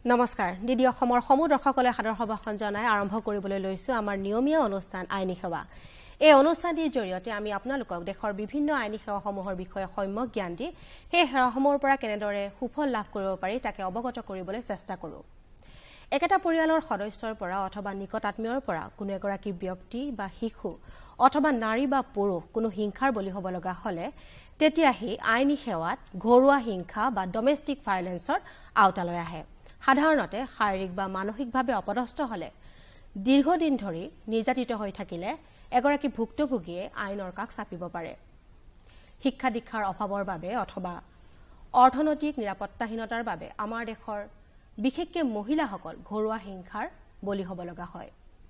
নমস্কাৰ ডিডি অসমৰ সমূহ দৰ্শকলৈ সাদৰ সম্ভাষণ জনাই আৰম্ভ কৰিবলৈ লৈছো আমাৰ নিয়মীয়া অনুষ্ঠান আইনী সেৱা এই অনুষ্ঠানটিৰ জৰিয়তে আমি আপোনালোকক দেশৰ বিভিন্ন আইনী সেৱাসমূহৰ বিষয়ে সম্যক জ্ঞান দি সেই সেৱাসমূহৰ পৰা কেনেদৰে সুফল লাভ কৰিব পাৰি তাকে অৱগত কৰিবলৈ চেষ্টা কৰোঁ একেটা পৰিয়ালৰ সদস্যৰ পৰা অথবা নিকট আত্মীয়ৰ পৰা কোনো এগৰাকী ব্যক্তি বা শিশু অথবা নাৰী বা পুৰুষ কোনো হিংসাৰ বলি হ'ব লগা হলে তেতিয়াহি আইনী সেৱাত ঘৰুৱা হিংসা বা ডমেষ্টিক ভায়োলেন্সৰ আওতালৈ আহে সাধাৰণতে শাৰীৰিক বা মানসিকভাৱে অপদস্থ হলে দীৰ্ঘদিন ধৰি নিৰ্যাতিত হৈ থাকিলে এগৰাকী ভুক্তভোগীয়ে আইনৰ কাষ চাপিব পাৰে শিক্ষা দীক্ষাৰ অভাৱৰ বাবে অথবা অৰ্থনৈতিক নিৰাপত্তাহীনতাৰ বাবে আমাৰ দেশৰ বিশেষকৈ মহিলাসকল ঘৰুৱা হিংসাৰ বলি হ'ব লগা হয়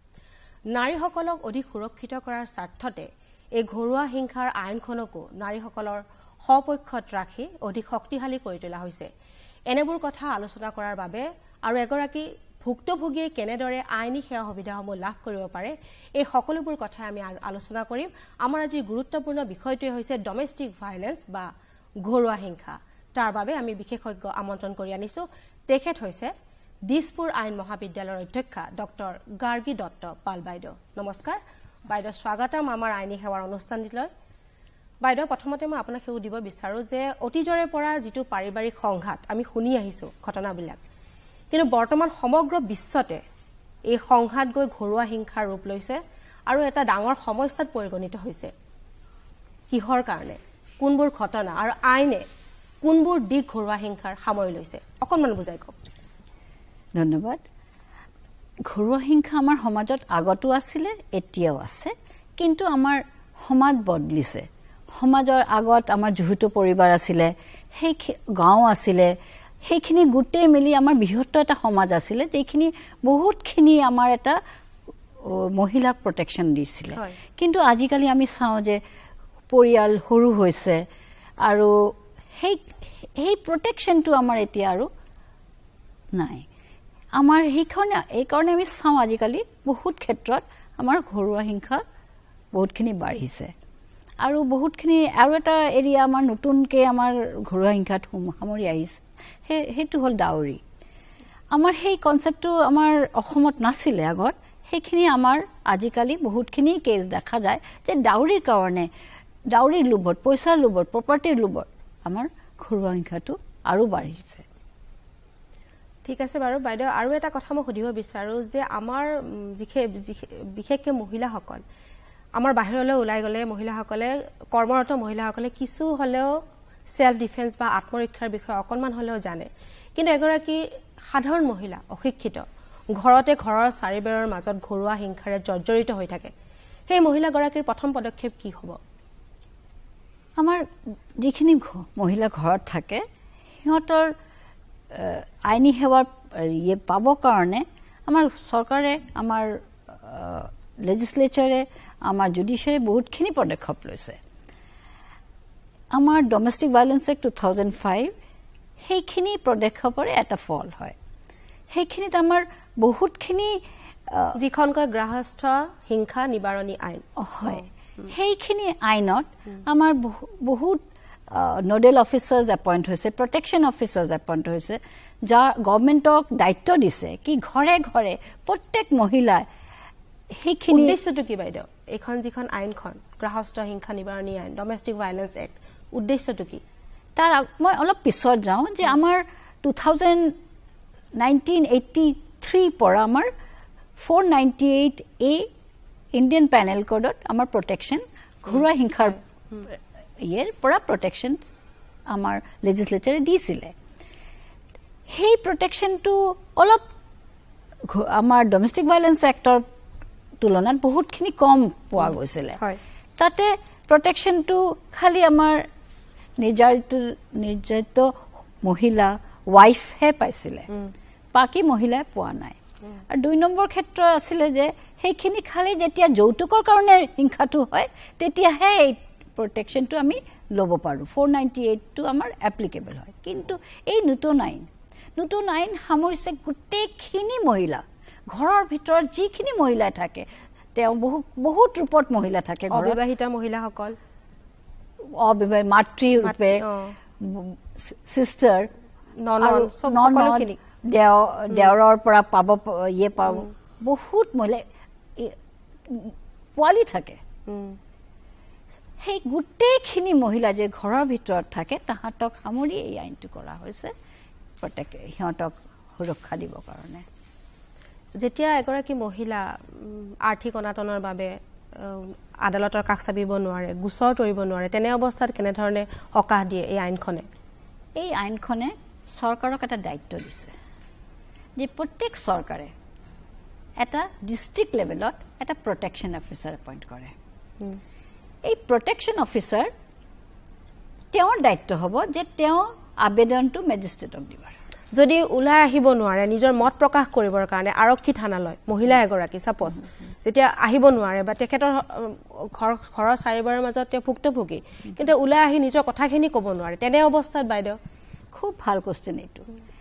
নাৰীসকলক অধিক সুৰক্ষিত কৰাৰ স্বাৰ্থতে এই ঘৰুৱা হিংসাৰ আইনখনকো নাৰীসকলৰ সপক্ষত ৰাখি অধিক শক্তিশালী কৰি তোলা হৈছে এনেবোৰ কথা আলোচনা কৰাৰ বাবে আৰু এগৰাকী ভুক্তভোগীয়ে কেনেদৰে আইনী সেৱা সুবিধাসমূহ লাভ কৰিব পাৰে এই সকলোবোৰ কথা আমি আলোচনা কৰিম আমাৰ আজি গুৰুত্বপূৰ্ণ বিষয়টোৱে হৈছে ডমেষ্টিক ভায়োলেন্স বা ঘৰুৱা হিংসা তাৰ বাবে আমি বিশেষজ্ঞ আমন্ত্ৰণ কৰি আনিছো তেখেত হৈছে দিছপুৰ আইন মহাবিদ্যালয়ৰ অধ্যক্ষা ডক্টৰ গাৰ্গী দত্ত পাল বাইদেউ নমস্কাৰ বাইদেউ স্বাগতম আমাৰ আইনী সেৱাৰ অনুষ্ঠানটিলৈ বাইদেউ প্ৰথমতে মই আপোনাক হেউ দিব বিচাৰো যে অতীজৰে পৰা যিটো পাৰিবাৰিক সংঘাত আমি শুনি আহিছো ঘটনাবিলাক কিন্তু বৰ্তমান সমগ্ৰ বিশ্বতে এই সংঘাত গৈ ঘৰুৱা হিংসাৰ ৰূপ লৈছে আৰু এটা ডাঙৰ সমস্যাত পৰিগণিত হৈছে কিহৰ কাৰণে কোনবোৰ ঘটনা আৰু আইনে কোনবোৰ দিক ঘৰুৱা হিংসাৰ সামৰি লৈছে অকণমান বুজাই কওক ধন্যবাদ ঘৰুৱা হিংসা আমাৰ সমাজত আগতো আছিল এতিয়াও আছে কিন্তু আমাৰ সমাজ বদলিছে সমাজৰ আগত আমাৰ যুহুটো পৰিবাৰ আছিল সেই গাঁও আছিল সেইখিনি গুটেই মিলি আমাৰ বৃহত্তৰ এটা সমাজ আছিল যেখিনি বহুতখিনি আমাৰ এটা মহিলাক প্ৰটেকশ্যন দিছিল কিন্তু আজিকালি আমি চাওঁ যে পৰিয়াল সৰু হৈছে আৰু সেই প্ৰটেকশ্যনটো আমাৰ এতিয়া আৰু নাই আমাৰ এইকাৰণে আমি চাওঁ আজিকালি বহুত ক্ষেত্ৰত আমাৰ ঘৰুৱা হিংসা বহুতখিনি বাঢ়িছে আৰু বহুতখিনি আৰু এটা এৰিয়া আমাৰ নতুনকৈ আমাৰ ঘৰুৱা হিংসাত সামৰি আহিছে সেইটো হ'ল ডাউৰি আমাৰ সেই কনচেপ্টটো আমাৰ অসমত নাছিলে আগত সেইখিনি আমাৰ আজিকালি বহুতখিনি কেছ দেখা যায় যে ডাউৰিৰ কাৰণে ডাউৰিৰ লোভত পইচাৰ লোভত প্ৰপাৰ্টিৰ লোভত আমাৰ ঘৰুৱা হিংসাটো আৰু বাঢ়িছে ঠিক আছে বাৰু বাইদেউ আৰু এটা কথা মই সুধিব বিচাৰো যে আমাৰ বিশেষকৈ মহিলাসকল আমাৰ বাহিৰলৈ ওলাই গলে মহিলাসকলে কৰ্মৰত মহিলাসকলে কিছু হলেও সেলফ ডিফেন্স বা আত্মৰক্ষাৰ বিষয়ে অকণমান হলেও জানে কিন্তু এগৰাকী সাধাৰণ মহিলা অশিক্ষিত ঘৰতে ঘৰৰ চাৰিবেৰৰ মাজত ঘৰুৱা হিংসাৰে জৰ্জৰিত হৈ থাকে সেই মহিলাগৰাকীৰ প্ৰথম পদক্ষেপ কি হ'ব আমাৰ যিখিনি মহিলা ঘৰত থাকে সিহঁতৰ আইনী সেৱাৰ পাবৰ কাৰণে আমাৰ চৰকাৰে আমাৰ লেজিসলেচাৰে আমাৰ জুডিচিয়াৰী বহুতখিনি পদক্ষেপ লৈছে আমাৰ ডমেষ্টিক ভায়োলেন্স এক্ট 2005 সেইখিনি পদক্ষেপৰে এটা ফল হয় সেইখিনিত আমাৰ বহুতখিনি যিখন কয় গৃহস্থ হিংসা নিবাৰণী আইন হয় সেইখিনি আইনত আমাৰ বহুত নোডেল অফিচাৰ্স এপইণ্ট হৈছে প্ৰটেকশ্যন অফিচাৰ্স এপইণ্ট হৈছে যাৰ গভৰ্ণমেণ্টক দায়িত্ব দিছে কি ঘৰে ঘৰে প্ৰত্যেক মহিলাই সেইখিনি উদ্দেশ্যটো কি বাইদেউ এখন যিখন আইনখন গৃহস্থ হিংসা নিবাৰণী আইন ডমেষ্টিক ভায়োলেন্স এক্ট উদ্দেশ্যটো কি তাৰ মই অলপ পিছত যাওঁ যে আমাৰ 1983 পৰা আমাৰ 498A ইণ্ডিয়ান পেনেল কোডত আমাৰ প্ৰটেকশ্যন ঘৰুৱা হিংসাৰ পৰা প্ৰটেকশ্যন আমাৰ লেজিসলেচাৰে দিছিলে সেই প্ৰটেকশ্যনটো অলপ আমাৰ ডমেষ্টিক ভায়োলেন্স এক্টৰ তুলনাত বহুতখিনি কম পোৱা গৈছিলে তাতে প্ৰটেকশ্যনটো খালি আমাৰ নিৰ্যাতিত মহিলা ৱাইফহে পাইছিলে বাকী মহিলাই পোৱা নাই আৰু 2 নম্বৰ ক্ষেত্ৰ আছিলে যে সেইখিনি খালি যেতিয়া যৌতুকৰ কাৰণে হিংসাটো হয় তেতিয়াহে এই প্ৰটেকশ্যনটো আমি ল'ব পাৰোঁ 498টো আমাৰ এপ্লিকেবল হয় কিন্তু এই নতুন আইন সামৰিছে গোটেইখিনি মহিলা ঘৰৰ ভিতৰত যিখিনি মহিলা থাকে তেওঁ বহুত ৰূপত মহিলা থাকে অবিবাহিত মহিলাসকল মাতৃ ৰূপে সিস্টাৰ দেওৰৰ পৰা পাব ইয়ে পাব বহুত মহিলা পোৱালি থাকে সেই গোটেইখিনি মহিলা যে ঘৰৰ ভিতৰত থাকে তাহাঁতক সামৰি এই আইনটো কৰা হৈছে সিহঁতক সুৰক্ষা দিবৰ কাৰণে যেতিয়া এগৰাকী মহিলা আৰ্থিক অনাটনৰ বাবে আদালতৰ কাষ চাপিব নোৱাৰে গোচৰ তৰিব নোৱাৰে তেনে অৱস্থাত কেনেধৰণে সকাহ দিয়ে এই আইনখনে চৰকাৰক এটা দায়িত্ব দিছে যে প্ৰত্যেক চৰকাৰে এটা ডিষ্ট্ৰিক্ট লেভেলত এটা প্ৰটেকশ্যন অফিচাৰ এপইণ্ট কৰে এই প্ৰটেকশ্যন অফিচাৰ তেওঁৰ দায়িত্ব হ'ব যে তেওঁ আবেদনটো মেজিষ্ট্ৰেটক দিব যদি ওলাই আহিব নোৱাৰে নিজৰ মত প্ৰকাশ কৰিবৰ কাৰণে আৰক্ষী থানালৈ মহিলা এগৰাকী সাপোজ যেতিয়া আহিব নোৱাৰে বা তেখেতৰ ঘৰৰ চাৰিবাৰৰ মাজত তেওঁ ভুক্তভোগী কিন্তু ওলাই আহি নিজৰ কথাখিনি ক'ব নোৱাৰে তেনে অৱস্থাত বাইদেউ খুব ভাল কোৱেশ্চন এইটো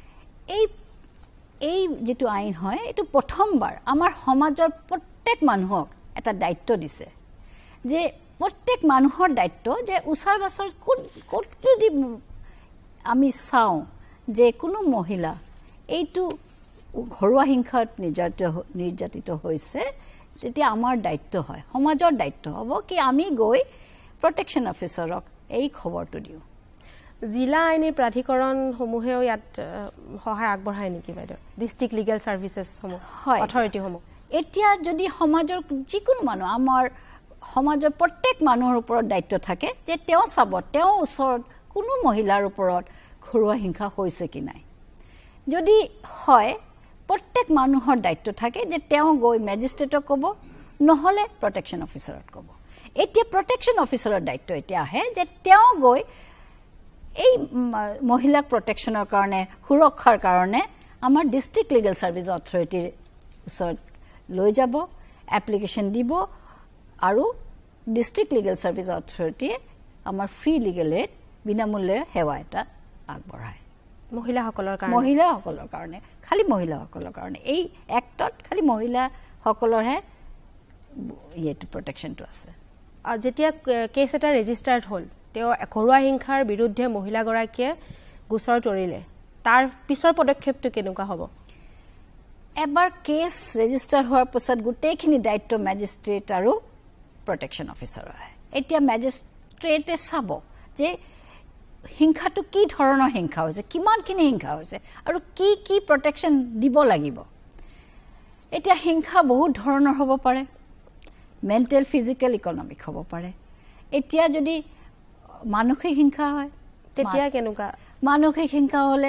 এই যেটো আইন হয় এইটো প্ৰথমবাৰ আমাৰ সমাজৰ প্ৰত্যেক মানুহক এটা দায়িত্ব দিছে যে প্ৰত্যেক মানুহৰ দায়িত্ব যে উচাৰ বাছৰ কোন যদি আমি চাওঁ যে কোনো মহিলা এইটো ঘৰুৱা হিংসাত নিৰ্যাতিত হৈছে তেতিয়া আমাৰ দায়িত্ব হয় সমাজৰ দায়িত্ব হ'ব কি আমি গৈ প্ৰটেকশ্যন অফিচাৰক এই খবৰটো দিওঁ জিলা আইনী প্ৰাধিকৰণসমূহেও ইয়াত সহায় আগবঢ়ায় নেকি বাইদেউ ডিষ্ট্ৰিক্ট লিগেল ছাৰ্ভিচেছসমূহ অথৰিটিসমূহ এতিয়া যদি সমাজৰ যিকোনো মানুহ আমাৰ সমাজৰ প্ৰত্যেক মানুহৰ ওপৰত দায়িত্ব থাকে যে তেওঁ চাব তেওঁ ওচৰত কোনো মহিলাৰ ওপৰত ঘৰুৱা হিংসা হৈছে কি নাই যদি হয় প্ৰত্যেক মানুহৰ দায়িত্ব থাকে যে তেওঁ গৈ মেজিষ্ট্ৰেটক ক'ব নহ'লে প্ৰটেকশ্যন অফিচাৰত ক'ব এতিয়া প্ৰটেকশ্যন অফিচাৰৰ দায়িত্ব এতিয়া আহে যে তেওঁ গৈ এই মহিলাক প্ৰটেকশ্যনৰ কাৰণে সুৰক্ষাৰ কাৰণে আমাৰ ডিষ্ট্ৰিক্ট লিগেল ছাৰ্ভিচ অথৰিটিৰ ওচৰত লৈ যাব এপ্লিকেশ্যন দিব আৰু ডিষ্ট্ৰিক্ট লিগেল ছাৰ্ভিচ অথৰিটিয়ে আমাৰ ফ্ৰী লিগেল এড বিনামূল্যে সেৱা এটা আগবঢ়ায় মহিলাসকলৰ কাৰণে খালি মহিলাসকলৰ কাৰণে এই এক্টত খালি মহিলাসকলৰহে ইয়েটো প্ৰটেকশ্যনটো আছে আৰু যেতিয়া কেছ এটা ৰেজিষ্টাৰ্ড হ'ল তেওঁ ঘৰুৱা হিংসাৰ বিৰুদ্ধে মহিলাগৰাকীয়ে গোচৰ তৰিলে তাৰ পিছৰ পদক্ষেপটো কেনেকুৱা হ'ব এবাৰ কেছ ৰেজিষ্টাৰ হোৱাৰ পিছত গোটেইখিনি দায়িত্ব মেজিষ্ট্ৰেট আৰু প্ৰটেকশ্যন অফিচাৰৰ আহে এতিয়া মেজিষ্ট্ৰেটে চাব যে হিংসাটো কি ধৰণৰ হিংসা হৈছে কিমানখিনি হিংসা হৈছে আৰু কি প্ৰটেকশ্যন দিব লাগিব এতিয়া হিংসা বহুত ধৰণৰ হ'ব পাৰে মেণ্টেল ফিজিকেল ইকনমিক হ'ব পাৰে এতিয়া যদি মানসিক হিংসা হয় তেতিয়া কেনেকুৱা মানসিক হিংসা হ'লে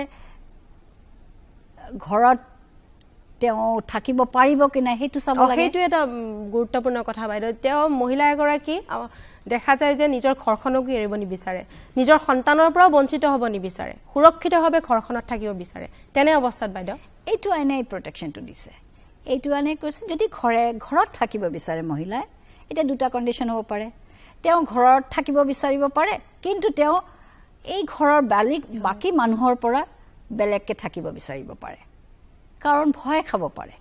ঘৰত তেওঁ থাকিব পাৰিব কি নাই সেইটো চাব লাগে সেইটো এটা গুৰুত্বপূৰ্ণ কথা বাইদেউ তেওঁ মহিলা এগৰাকী দেখা যায় যে নিজৰ ঘৰখনকো এৰিব নিবিচাৰে নিজৰ সন্তানৰ পৰাও বঞ্চিত হ'ব নিবিচাৰে সুৰক্ষিতভাৱে ঘৰখনত থাকিব বিচাৰে তেনে অৱস্থাত বাইদেউ এইটো আইনে প্ৰটেকশ্যনটো দিছে এইটো আইনে কৈছে যদি ঘৰত থাকিব বিচাৰে মহিলাই এতিয়া দুটা কণ্ডিশ্যন হ'ব পাৰে তেওঁ ঘৰত থাকিব বিচাৰিব পাৰে কিন্তু তেওঁ এই ঘৰৰ বাকী মানুহৰ পৰা বেলেগকে থাকিব বিচাৰিব পাৰে কাৰণ ভয় খাব পাৰে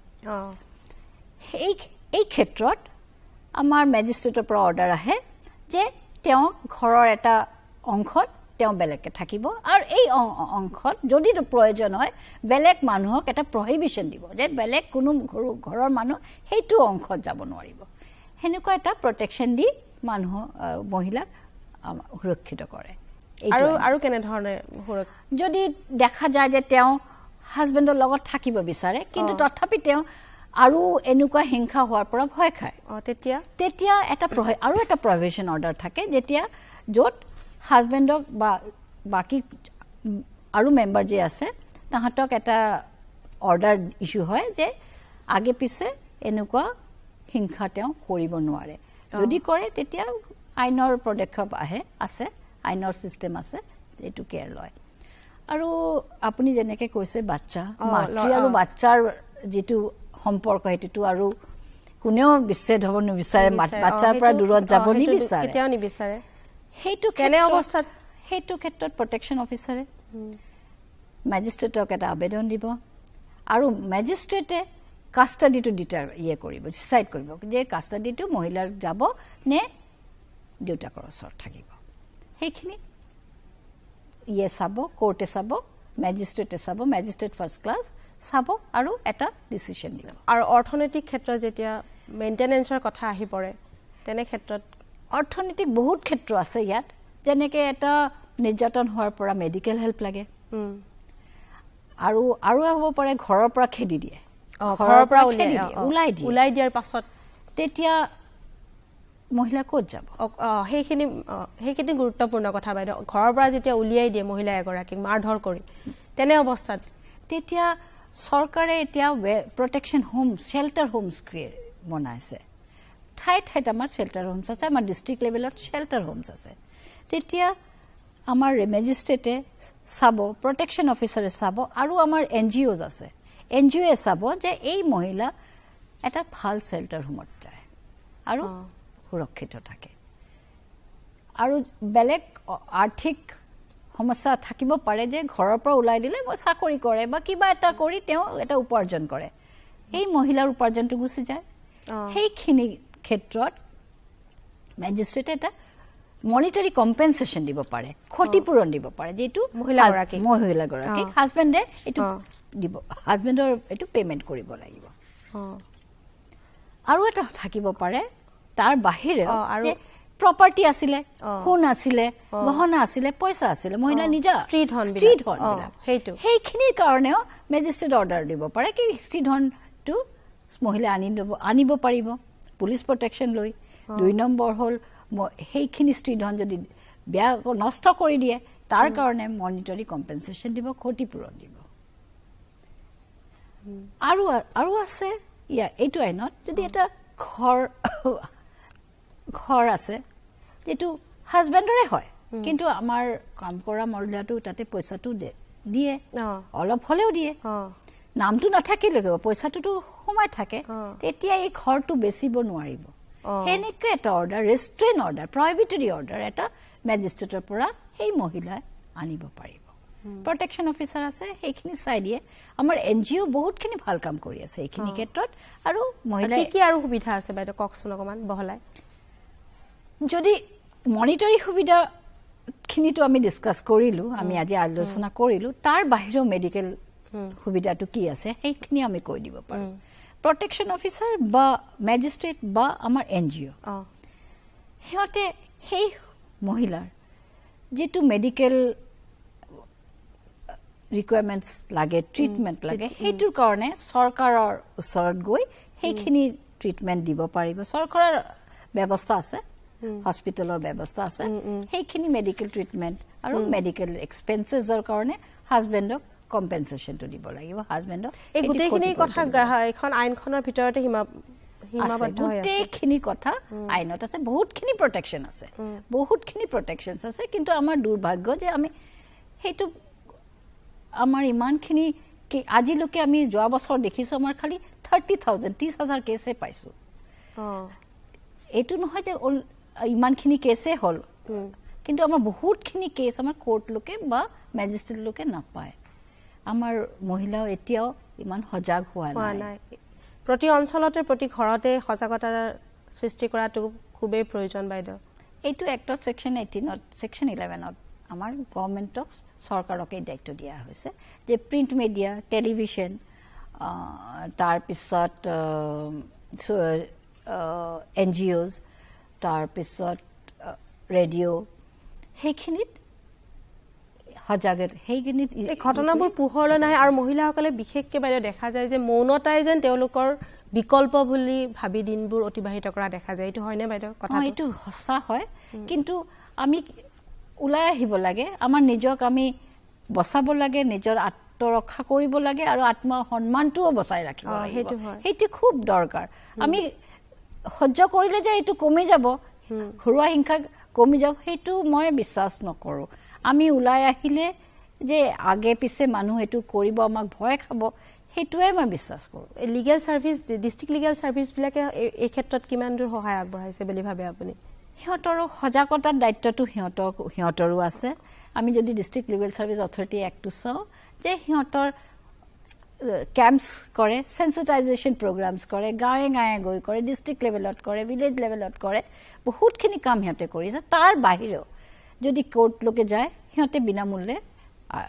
এই ক্ষেত্ৰত আমাৰ মেজিষ্ট্ৰেটৰ পৰা অৰ্ডাৰ আহে যে তেওঁ ঘৰৰ এটা অংশত তেওঁ বেলেগকে থাকিব আৰু এই অংশত যদি প্ৰয়োজন হয় বেলেগ মানুহক এটা প্ৰহিবিশ্যন দিব যে বেলেগ কোনো ঘৰৰ মানুহ সেইটো অংশত যাব নোৱাৰিব সেনেকুৱা এটা প্ৰটেকশ্যন দি মহিলাক সুৰক্ষিত কৰে আৰু কেনেধৰণে যদি দেখা যায় যে তেওঁ হাজবেণ্ডৰ লগত থাকিব বিচাৰে কিন্তু তথাপি তেওঁ আৰু এনেকুৱা হিংসা হোৱাৰ পৰা ভয় খায় তেতিয়া এটা আৰু এটা প্ৰভিশ্যন অৰ্ডাৰ থাকে যেতিয়া য'ত হাজবেণ্ডক বা বাকী আৰু মেম্বাৰ যে আছে তাহাঁতক এটা অৰ্ডাৰ ইছ্যু হয় যে আগে পিছে এনেকুৱা হিংসা তেওঁ কৰিব নোৱাৰে যদি কৰে তেতিয়া আইনৰ পদক্ষেপ আছে আইনৰ চিষ্টেম আছে এইটো কেয়াৰ লয় আৰু আপুনি যেনেকৈ কৈছে বাচ্চা মাতৃ আৰু বাচ্চাৰ যিটো সম্পৰ্ক সেইটোতো আৰু কোনেও বিচ্ছেদ হ'ব নিবিচাৰে বাচ্চাৰ পৰা দূৰত যাব নিবিচাৰে সেইটো ক্ষেত্ৰত প্ৰটেকশ্যন অফিচাৰে মেজিষ্ট্ৰেটক এটা আবেদন দিব আৰু মেজিষ্ট্ৰেটে কাষ্টাডিটো কৰিব ডিচাইড কৰিব যে কাষ্টাডিটো মহিলাৰ যাব নে দেউতাকৰ ওচৰত থাকিব সেইখিনি চাব কোৰ্টে চাব ম্যাজিষ্ট্ৰেটে চাব ম্যাজিষ্ট্ৰেট ফাৰ্ষ্ট ক্লাছ চাব আৰু এটা ডিসিশন দিব আৰু অৰ্থনৈতিক ক্ষেত্ৰত যেতিয়া মেইনটেনেন্সৰ কথা আহি পৰে তেনে ক্ষেত্ৰত অৰ্থনৈতিক বহুত ক্ষেত্ৰ আছে ইয়াত যেনেকে এটা নিৰ্যাতন হোৱাৰ পৰা মেডিকেল হেল্প লাগে আৰু হ'ব পাৰে ঘৰৰ পৰা খেদি দিয়ে ঘৰৰ পৰা উলাই দিয়াৰ পাছত তেতিয়া মহিলা ক'ত যাব সেইখিনি গুৰুত্বপূৰ্ণ কথা বাইদেউ ঘৰৰ পৰা যেতিয়া উলিয়াই দিয়ে মহিলা এগৰাকীক মাৰধৰ কৰি তেনে অৱস্থাত তেতিয়া চৰকাৰে এতিয়া প্ৰটেকশ্যন হোম শেল্টাৰ হোমছ বনাইছে ঠাইত আমাৰ শেল্টাৰ হোমছ আছে আমাৰ ডিষ্ট্ৰিক্ট লেভেলত শেল্টাৰ হোমছ আছে তেতিয়া আমাৰ মেজিষ্ট্ৰেটে চাব প্ৰটেকশ্যন অফিচাৰে চাব আৰু আমাৰ NGOs আছে NGOয়ে চাব যে এই মহিলা এটা ভাল শেল্টাৰ হোমত যায় আৰু সুৰক্ষিত থাকে আৰু বেলেগ আৰ্থিক সমস্যা থাকিব পাৰে যে ঘৰৰ পৰা ওলাই দিলে মই চাকৰি কৰে বা কিবা এটা কৰি তেওঁ এটা উপাৰ্জন কৰে এই মহিলাৰ উপাৰ্জনটো গুচি যায় সেইখিনি ক্ষেত্ৰত মেজিষ্ট্ৰেটে এটা মনিটাৰী কম্পেনসেশন দিব পাৰে ক্ষতিপূৰণ দিব পাৰে যেটো মহিলাগৰাকীক হাজবেণ্ডে এটো দিব হাজবেণ্ডৰ এটো পেমেন্ট কৰিব লাগিব আৰু এটা থাকিব পাৰে তাৰ বাহিৰে যে প্ৰপাৰ্টি আছিলে সোণ আছিলে গহনা আছিলে পইচা আছিলে মহিলা নিজা ষ্ট্ৰীট হন সেইখিনিৰ কাৰণেও মেজিষ্ট্ৰেট অৰ্ডাৰ দিব পাৰে কি ষ্ট্ৰীট হনটো মহিলা আনিব পাৰিব পুলিচ প্ৰটেকশ্যন লৈ 2 নম্বৰ হল সেইখিনি ষ্ট্ৰীট হন যদি বেয়া নষ্ট কৰি দিয়ে তাৰ কাৰণে মনিটাৰী কম্পেনসেশন দিব ক্ষতিপূৰণ দিব আৰু আছে এইটো আইনত যদি এটা ঘৰ আছে যেটো হাজবেণ্ডৰে হয় কিন্তু আমাৰ কাম কৰা মহিলাটো তাতে পইচাটো দিয়ে অলপ হলেও দিয়ে নামটো নাথাকিলে পইচাটো সোমাই থাকে তেতিয়া এই ঘৰটো বেচিব নোৱাৰিব হেনেকে এটা order restrain order prohibitory order এটা মেজিষ্ট্ৰেটৰ পৰা সেই মহিলা আনিব পাৰিব প্ৰটেকশ্যন অফিচাৰ আছে সেইখিনি চাই দিয়ে আমাৰ NGO বহুতখিনি ভাল কাম কৰি আছে এইখিনি ক্ষেত্ৰত আৰু মহিলা কি আৰু সুবিধা আছে বাইদেউ ককচোন অকমান বহলাই যদি মনিটৰি সুবিধা খিনিটো আমি ডিসকাস কৰিলো আমি আজি আলোচনা কৰিলো তাৰ বাহিৰেও মেডিকেল সুবিধাটো কি আছে সেইখিনি আমি কৈ দিব পাৰো প্ৰটেকশ্যন অফিচাৰ বা ম্যাজিষ্ট্ৰেট বা আমাৰ NGO হিয়তে সেই মহিলাৰ যেটো মেডিকেল ৰিকুৱাৰমেন্টস লাগে ট্ৰিটমেন্ট লাগে হেতুৰ কাৰণে চৰকাৰৰ ওচৰত গৈ সেইখিনি ট্ৰিটমেন্ট দিব পাৰিব চৰকাৰৰ ব্যৱস্থা আছে হস্পিটেলৰ ব্যৱস্থা আছে সেইখিনি মেডিকেল ট্ৰিটমেন্ট আৰু মেডিকেল এক্সপেন্সেছৰ কাৰণে হাজবেণ্ডক কম্পেনসেশনটো দিব লাগিব হাজবেণ্ডক এই গুটেখিনি কথা এখন আইনখনৰ ভিতৰতে সীমাবদ্ধ হৈ আছে গুটেখিনি কথা আইনত আছে বহুতখিনি প্ৰটেকশ্যনছ আছে কিন্তু আমাৰ দুৰ্ভাগ্য যে আমি হেতু আমাৰ ইমানখিনি আজিলৈকে আমি যোৱা বছৰ দেখিছো আমাৰ খালি 30,000 কেছে পাইছো এটো নহয় যে ইমানখিনি কেছে হল কিন্তু আমাৰ বহুতখিনি কেছ আমাৰ কোৰ্ট লোকে বা ম্যাজিষ্ট্ৰেট লোকে নাপায় আমাৰ মহিলাও এতিয়াও ইমান সজাগ হোৱা নাই প্ৰতি অঞ্চলতে প্ৰতি ঘৰতে সজাগতা সৃষ্টি কৰাটো খুবেই প্ৰয়োজন বাইদেউ এইটো এক্টৰ সেকশন 18 সেকশন 11 আমাৰ গভৰ্ণমেণ্টক চৰকাৰকে দায়িত্ব দিয়া হৈছে যে প্ৰিন্ট মিডিয়া টেলিভিছন তাৰ পিছত NGOs তাৰ পিছত ৰেডিঅ' সেইখিনিত সেইখিনিত এই ঘটনাবোৰ পোহৰলৈ নাহে আৰু মহিলাসকলে বিশেষকৈ বাইদেউ দেখা যায় যে মৌনতাই যেন তেওঁলোকৰ বিকল্প বুলি ভাবি দিনবোৰ অতিবাহিত কৰা দেখা যায় এইটো হয়নে বাইদেউ কথা এইটো সঁচা হয় কিন্তু আমি উলাই আহিব লাগে আমাৰ নিজক আমি বচাব লাগে নিজৰ আত্মৰক্ষা কৰিব লাগে আৰু আত্ম সন্মানটোও বচাই ৰাখিব লাগিব সেইটো খুব দৰকাৰ আমি সহ্য কৰিলে যে এইটো কমি যাব ঘৰুৱা হিংসা কমি যাব সেইটো মই বিশ্বাস নকৰো আমি উলাই আহিলে যে আগে পিছে মানুহ এটো কৰিব আমাক ভয় খাব হেতুৱে মই বিশ্বাস কৰো legal service district legal service বিলাকে এই ক্ষেত্ৰত কিমান দূৰ সহায় আগবঢ়াইছে বুলি ভাবে আপুনি হিয়তৰ সজাগতাৰ দায়িত্বটো হিয়তৰো আছে আমি যদি ডিস্ট্রিক্ট লিগ্যাল সার্ভিস অথৰিটি এক্টটো চাও যে হিয়তৰ ক্যাম্পস কৰে সেন্সিটাইজেশন প্ৰগ্ৰামস কৰে গাঁৱে গাঁৱে গৈ কৰে ডিস্ট্রিক্ট লেভেলত কৰে ভিলেজ লেভেলত কৰে বহুতখিনি কাম হিয়তে কৰিছে তাৰ বাহিৰেও যদি কোৰ্ট লোকে যায় হিয়তে বিনামূল্যে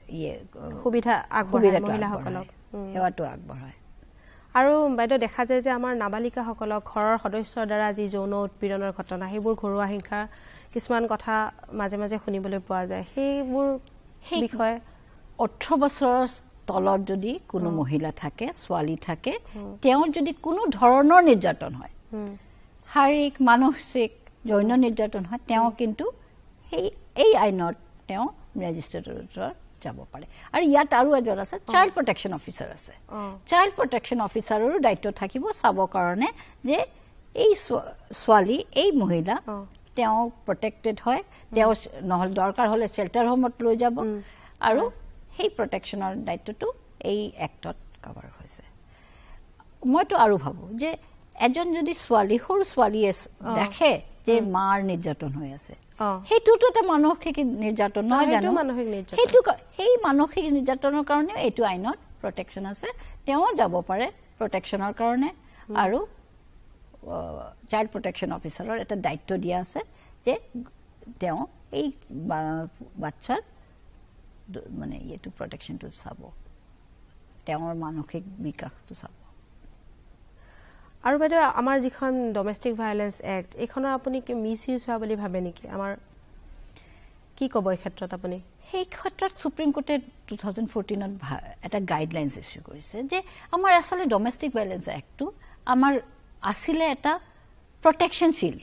সুবিধা আগবঢ়ায় মহিলাসকলক সেৱাটো আগবঢ়ায় আৰু বাইদেউ দেখা যায় যে আমাৰ নাবালিকাসকলক ঘৰৰ সদস্যৰ দ্বাৰা যি যৌন উৎপীড়নৰ ঘটনা সেইবোৰ ঘৰুৱা হিংসাৰ কিছুমান কথা মাজে মাজে শুনিবলৈ পোৱা যায় সেইবোৰ বিষয়ে 18 বছৰৰ তলত যদি কোনো মহিলা থাকে ছোৱালী থাকে তেওঁৰ যদি কোনো ধৰণৰ নিৰ্যাতন হয় শাৰীৰিক মানসিক যৌন নিৰ্যাতন হয় তেওঁ কিন্তু এই আইনত তেওঁ ৰেজিষ্ট্ৰেটৰত যাব পাৰে আৰু ইয়াত আৰু এজন আছে চাইল্ড প্ৰটেকশ্যন অফিচাৰ আছে চাইল্ড প্ৰটেকশ্যন অফিচাৰৰো দায়িত্ব থাকিব চাব কাৰণে যে এই ছোৱালী এই মহিলা তেওঁ প্ৰটেক্টেড হয় তেওঁ নহল দৰকাৰ হলে শেল্টাৰ হোমত লৈ যাব আৰু সেই প্ৰটেকশ্যনৰ দায়িত্বটো এই এক্টত কভাৰ হৈছে মইতো আৰু ভাবো যে এজন যদি ছোৱালী সৰু ছোৱালীয়ে দেখে যে মাৰ নিৰ্যাতন হৈ আছে সেইটোতো এটা মানসিক নিৰ্যাতন নহয় জানো সেইটো সেই মানসিক নিৰ্যাতনৰ কাৰণে এইটো আইনত প্ৰটেকশ্যন আছে তেওঁ যাব পাৰে প্ৰটেকশ্যনৰ কাৰণে আৰু চাইল্ড প্ৰটেকশ্যন অফিচাৰৰ এটা দায়িত্ব দিয়া আছে যে তেওঁ এই বাচ্চাৰ মানে এইটো প্ৰটেকশ্যনটো চাব তেওঁৰ মানসিক বিকাশটো চাব আৰু বাইদেউ আমাৰ যিখন ডমেষ্টিক ভায়োলেন্স এক্ট এইখনৰ আপুনি কি মিছ ইউজ হোৱা বুলি ভাবে নেকি আমাৰ কি ক'ব এই ক্ষেত্ৰত আপুনি সেই ক্ষেত্ৰত সুপ্ৰিম কোৰ্টে 2014ত এটা গাইডলাইনছ ইছ্যু কৰিছে যে আমাৰ আসলে ডমেষ্টিক ভায়োলেন্স এক্টটো আমাৰ আছিলে এটা প্ৰটেকশ্যন শিল্ড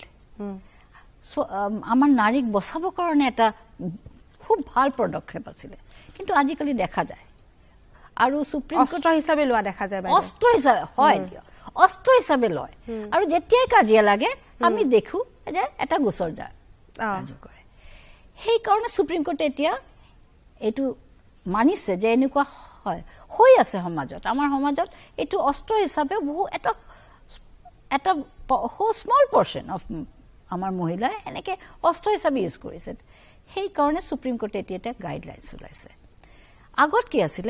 আমাৰ নাৰীক বচাবৰ কাৰণে এটা খুব ভাল পদক্ষেপ আছিলে কিন্তু আজিকালি দেখা যায় আৰু সুপ্ৰিম কোৰ্ট হিচাপে লোৱা দেখা যায় অস্ত্ৰ হিচাপে হয় অস্ত্ৰ হিচাপে লয় আৰু যেতিয়াই কাজিয়া লাগে আমি দেখো যে এটা গোচৰ যায় কৰে সেইকাৰণে সুপ্ৰিম কোৰ্টে এতিয়া এইটো মানিছে যে এনেকুৱা হয় হৈ আছে সমাজত আমাৰ সমাজত এইটো অস্ত্ৰ হিচাপে বহু এটা স্মল পৰ্চন অফ আমাৰ মহিলাই এনেকে অস্ত্ৰ হিচাপে ইউজ কৰিছে সেইকাৰণে সুপ্ৰিম কোৰ্টে এতিয়া এটা গাইডলাইনছ ওলাইছে আগত কি আছিলে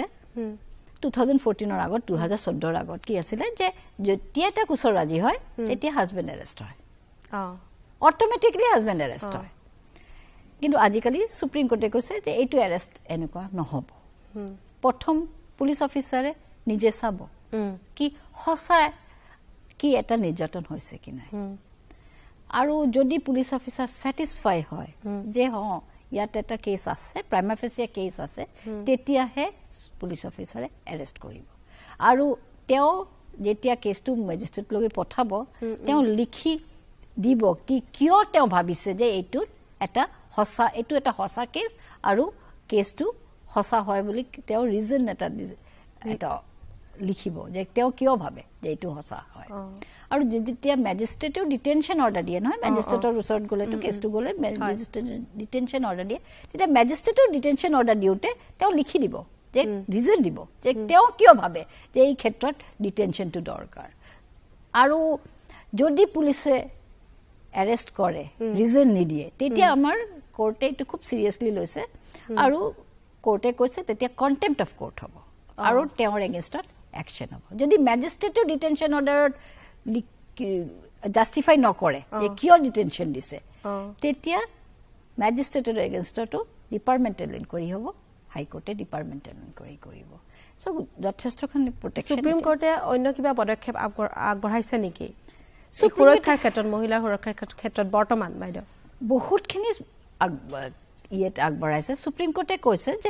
2014ৰ আগত 2014ৰ আগত কি আছিলে যে যেতিয়া এটা গোচৰ ৰাজি হয় তেতিয়া হাজবেণ্ড এৰেষ্ট হয় অট'মেটিকলি হাজবেণ্ড এৰেষ্ট হয় কিন্তু আজিকালি সুপ্ৰিম কোৰ্টে কৈছে যে এইটো এৰেষ্ট এনেকুৱা নহ'ব প্ৰথম পুলিচ অফিচাৰে নিজে চাব কি সঁচাই কি এটা নিৰ্যাতন হৈছে কি নাই আৰু যদি পুলিচ অফিচাৰ ছেটিছফাই হয় যে ইয়াত এটা কেছ আছে প্ৰাইমা ফেচিয়া কেছ আছে তেতিয়াহে পুলিচ অফিচাৰে এৰেষ্ট কৰিব আৰু তেওঁ যেতিয়া কেছটো মেজিষ্ট্ৰেটলৈকে পঠাব তেওঁ লিখি দিব কি কিয় তেওঁ ভাবিছে যে এইটো এটা সঁচা কেছ আৰু কেছটো সঁচা হয় বুলি তেওঁ ৰিজন এটা লিখিব যে তেওঁ কিয় ভাবে যে এইটো সঁচা হয় আৰু যেতিয়া মেজিষ্ট্ৰেটেও ডিটেনশ্যন অৰ্ডাৰ দিয়ে নহয় মেজিষ্ট্ৰেটৰ ওচৰত গ'লেতো কেছটো গ'লে মেজিষ্ট্ৰেটে ডিটেনশ্যন অৰ্ডাৰ দিয়ে তেতিয়া মেজিষ্ট্ৰেটেও ডিটেনশ্যন অৰ্ডাৰ দিওঁতে তেওঁ লিখি দিব যে ৰিজন দিব যে তেওঁ কিয় ভাবে যে এই ক্ষেত্ৰত ডিটেনশ্যনটো দৰকাৰ আৰু যদি পুলিচে এৰেষ্ট কৰে ৰিজন নিদিয়ে তেতিয়া আমাৰ কোৰ্টে এইটো খুব চিৰিয়াছলি লৈছে আৰু কোৰ্টে কৈছে তেতিয়া কণ্টেম্প্ট অফ কোৰ্ট হ'ব আৰু তেওঁৰ এগেইনষ্টত একশ্যন হ'ব যদি মেজিষ্ট্ৰেটেও ডিটেনশ্যন অৰ্ডাৰত জাষ্টিফাই নকৰে যে কিয় ডিটেনশ্যন দিছে তেতিয়া মেজিষ্ট্ৰেটৰ এগেইনষ্টতো ডিপাৰ্টমেণ্টেল ইনকুৱাৰী হ'ব হাইকোৰ্টে ডিপাৰ্টমেণ্টেল ইনকুৱাৰী কৰিব চ' যথেষ্টখন প্ৰটেকশ্যন সুপ্ৰিম কোৰ্টে অন্য কিবা পদক্ষেপ আগবঢ়াইছে নেকি সুৰক্ষাৰ ক্ষেত্ৰত মহিলাৰ সুৰক্ষাৰ ক্ষেত্ৰত বৰ্তমান বাইদেউ বহুতখিনি ইয়াত আগবঢ়াইছে সুপ্ৰিম কোৰ্টে কৈছে যে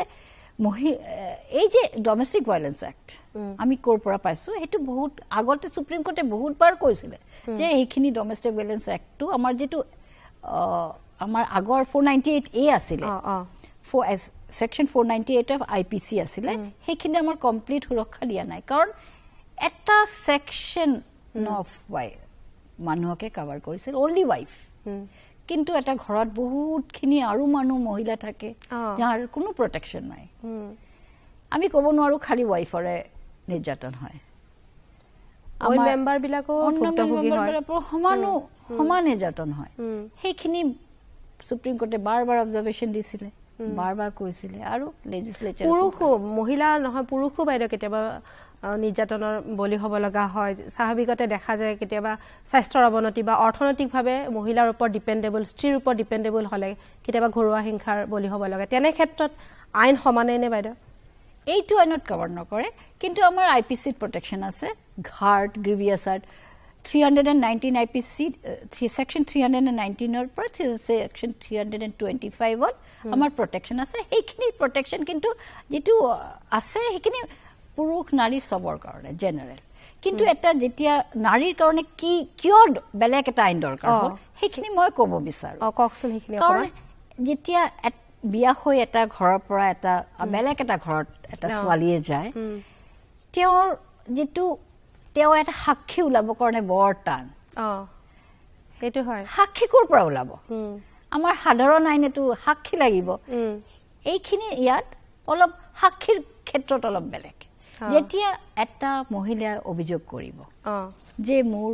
এই যে ডমেষ্টিক ভায়োলেন্স এক্ট আমি ক'ৰ পৰা পাইছো সেইটো বহুত আগতে সুপ্ৰিম কোৰ্টে বহুতবাৰ কৈছিলে যে এইখিনি ডমেষ্টিক ভায়োলেন্স এক্টটো আমাৰ যেটো আমাৰ আগৰ 498A আছিলে সেকশন 498 অফ IPC আছিলে সেইখিনি আমাৰ কমপ্লিট সুৰক্ষা দিয়া নাই কাৰণ এটা সেকশন অফ মানুহকে কভাৰ কৰিছিল অনলি ৱাইফ কিন্তু এটা ঘৰত বহুতখিনি আৰু মানুহ মহিলা থাকে যাৰ কোনো প্ৰটেকশ্যন নাই আমি ক'ব নোৱাৰো খালি ৱাইফৰে নিৰ্যাতন হয় ওই মেম্বাৰ বিলাকো ভুক্তভোগী হয় সমান নিৰ্যাতন হয় সেইখিনি সুপ্ৰিম কোৰ্টে বাৰ অবজাৰভেশ্যন দিছিলে বাৰ কৈছিলে আৰু লেজিসলেচাৰ পুৰুষো মহিলা নহয় পুৰুষো বাইদেউ কেতিয়াবা নিৰ্যাতনৰ বলি হ'ব লগা হয় স্বাভাৱিকতে দেখা যায় কেতিয়াবা স্বাস্থ্যৰ অৱনতি বা অৰ্থনৈতিকভাৱে মহিলাৰ ওপৰত ডিপেন্ডেবল স্ত্ৰীৰ ওপৰত ডিপেন্ডেবল হ'লে কেতিয়াবা ঘৰুৱা হিংসাৰ বলি হ'ব লগা তেনে ক্ষেত্ৰত আইন সমানে নে বাইদেউ এইটো আইনত কভাৰ নকৰে কিন্তু আমাৰ আইপিসিত প্ৰটেকচন আছে ঘাট grievous hurt 319 IPC section 319 or section 325 ত আমাৰ protection আছে এইখিনি protection কিন্তু যেটো আছে এইখিনি পুৰুষ নাৰী সবৰ কাৰণে জেনাৰেল কিন্তু এটা যেতিয়া নাৰীৰ কাৰণে কি কিয় বেলেগ এটা আইন দৰকাৰ হ'ল সেইখিনি মই ক'ব বিচাৰো কওকচোন সেইখিনি কাৰণ যেতিয়া বিয়া হৈ এটা ঘৰৰ পৰা এটা বেলেগ এটা ঘৰত এটা ছোৱালীয়ে যায় তেওঁৰ যেটো তেও এটা সাক্ষী উলাব কাৰণে বৰ টান হেতু হয় সাক্ষী কোৰ পৰা উলাব আমাৰ সাধাৰণ আইনেটো সাক্ষী লাগিব এইখিনি ইয়াত অলপ সাক্ষীৰ ক্ষেত্ৰত অলপ বেলেগ যেতিয়া এটা মহিলা অভিযোগ কৰিব যে মোৰ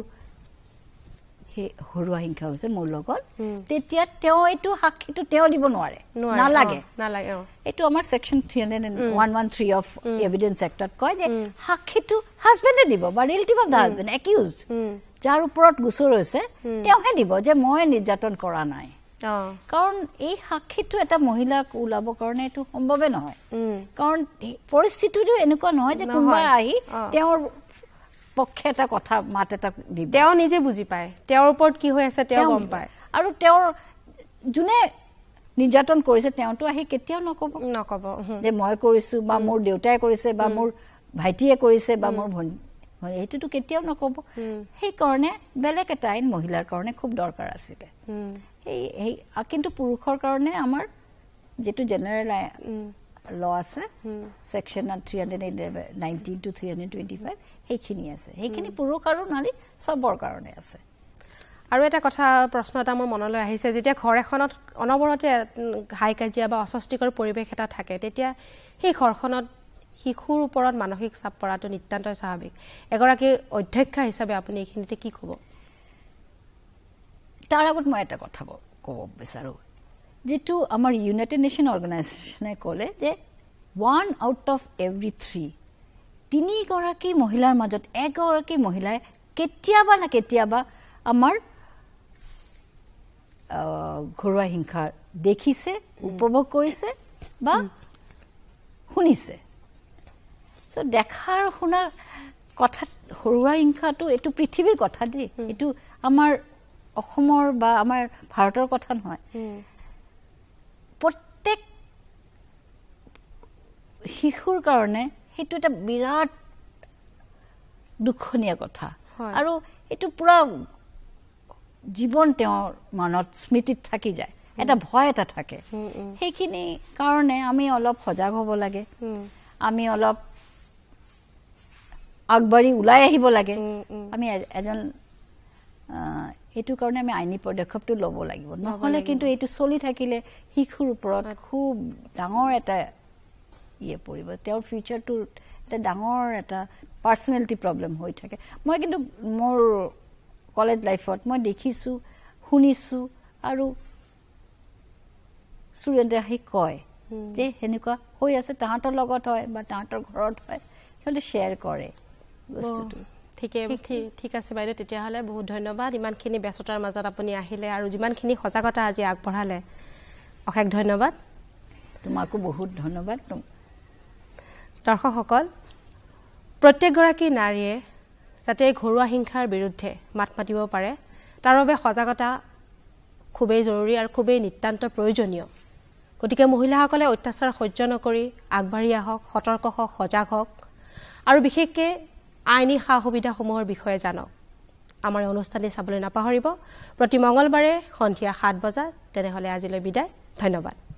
হৰুৱা হিংসা হৈছে মোৰ লগত তেতিয়া তেও এইটো সাক্ষীটো তেও দিব নোৱাৰে নালাগে এইটো আমাৰ সেকশন 113 অফ এভিডেন্স এক্টত কয় যে সাক্ষীটো হাজবেণ্ডে দিব বা relative of the husband accuse যাৰ ওপৰত গোচৰ হৈছে তেওহে দিব যে মই নিৰ্যাতন কৰা নাই কাৰণ এই সাক্ষীটো এটা মহিলাক উলাব কাৰণে এটো সম্ভৱে নহয় কাৰণ পৰিস্থিতিটো এনেকুৱা নহয় যে কোনোবা আহি তেওঁৰ পক্ষে এটা কথা মাত এটা দিব তেও নিজে বুজি পায় তেওঁৰ ওপৰত কি হৈ আছে তেও গম পায় আৰু তেওঁৰ জুনে নিৰ্যাতন কৰিছে তেওঁটো আহি কেতিয়াও নকব যে মই কৰিছো বা মোৰ দেউতাই কৰিছে বা মোৰ ভাইটিয়ে কৰিছে বা মোৰ ভনী এইটোটো কেতিয়াও নকব সেই কাৰণে বেলেগ এটা আইন মহিলাৰ কাৰণে খুব দৰকাৰ আছিল এই কিন্তু পুৰুষৰ কাৰণে আমাৰ যেটো জেনাৰেল ল আছে সেকশন 319 to 325 সেইখিনি আছে সেইখিনি পুৰুষ আৰু নাৰী সবৰ কাৰণে আছে আৰু এটা কথা প্ৰশ্ন এটা মোৰ মনলৈ আহিছে যেতিয়া ঘৰ এখনত অনবৰতে হাই কাজিয়া বা অস্বস্তিকৰ পৰিৱেশ এটা থাকে তেতিয়া সেই ঘৰখনত শিশুৰ ওপৰত মানসিক চাপ পৰাটো নিতান্ত স্বাভাৱিক এগৰাকী অধ্যক্ষা হিচাপে আপুনি এইখিনিতে কি ক'ব তাৰ আগত মই এটা কথা ক'ব বিচাৰো যেটো আমাৰ ইউনাইটেড নেশ্যন অৰ্গানাইজেচনে ক'লে যে 1 out of every 3 তিনি গৰাকী মহিলাৰ মাজত এগৰাকী মহিলাই কেতিয়াবা না কেতিয়াবা আমাৰ ঘৰুৱা হিংসা দেখিছে উপভোগ কৰিছে বা শুনিছে সো দেখাৰ শুনা কথা ঘৰুৱা হিংসাটো এটো পৃথিৱীৰ কথা দেই এটো আমাৰ অসমৰ বা আমাৰ ভাৰতৰ কথা নহয় প্ৰত্যেক শিশুৰ কাৰণে হেতু এটা বিৰাট দুখনীয়া কথা আৰু এটো পুৰা জীবন তেওঁৰ মনত স্মৃতিত থাকি যায় এটা ভয় এটা থাকে সেইখিনি কাৰণে আমি অলপ সজাগ হ'ব লাগে আমি অলপ আগবাঢ়ি উলাই আহিব লাগে আমি এজন এটো কাৰণে আমি আইনী পদক্ষেপটো ল'ব লাগিব নহলে কিন্তু এটো চলি থাকিলে শিশুৰ ওপৰত খুব ডাঙৰ এটা পৰিব তেওঁৰ ফিউচাৰটো এটা ডাঙৰ এটা পাৰ্সোনালিটি প্ৰবলেম হৈ থাকে মই কিন্তু মোৰ কলেজ লাইফত মই দেখিছো শুনিছো আৰু ষ্টুডেণ্টে আহি কয় যে হেনেকুৱা হৈ আছে তাহাঁতৰ লগত হয় বা তাহাঁতৰ ঘৰত হয় সিহঁতে শ্বেয়াৰ কৰে বস্তুটো ঠিক আছে বাইদেউ তেতিয়াহ'লে বহুত ধন্যবাদ ইমানখিনি ব্যস্ততাৰ মাজত আপুনি আহিলে আৰু যিমানখিনি সজাগতা আজি আগবঢ়ালে অশেষ ধন্যবাদ তোমাকো বহুত ধন্যবাদ দৰ্শকসকল প্ৰত্যেকগৰাকী নাৰীয়ে যাতে ঘৰুৱা হিংসাৰ বিৰুদ্ধে মাত মাতিব পাৰে তাৰ বাবে সজাগতা খুবেই জৰুৰী আৰু খুবেই নিতান্ত প্ৰয়োজনীয় গতিকে মহিলাসকলে অত্যাচাৰ সহ্য নকৰি আগবাঢ়ি আহক সতৰ্ক হওক সজাগ হওক আৰু বিশেষকৈ আইনী সা সুবিধাসমূহৰ বিষয়ে জানক আমাৰ অনুষ্ঠানটি চাবলৈ নাপাহৰিব প্ৰতি মঙ্গলবাৰে সন্ধিয়া 7 বজাত তেনেহলে আজিলৈ বিদায় ধন্যবাদ